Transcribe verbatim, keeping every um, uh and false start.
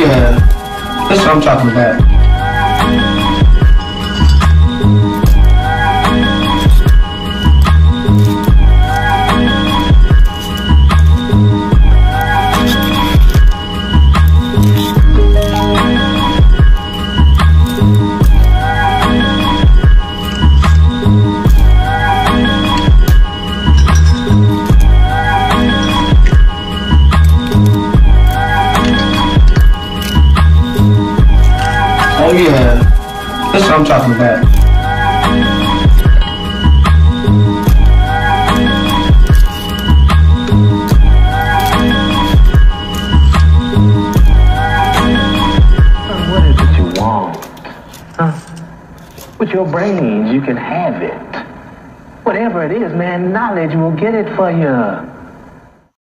yeah, that's what I'm talking about. Oh yeah, that's what I'm talking about. What is it you want? Huh? With your brains, you can have it. Whatever it is, man, knowledge will get it for you.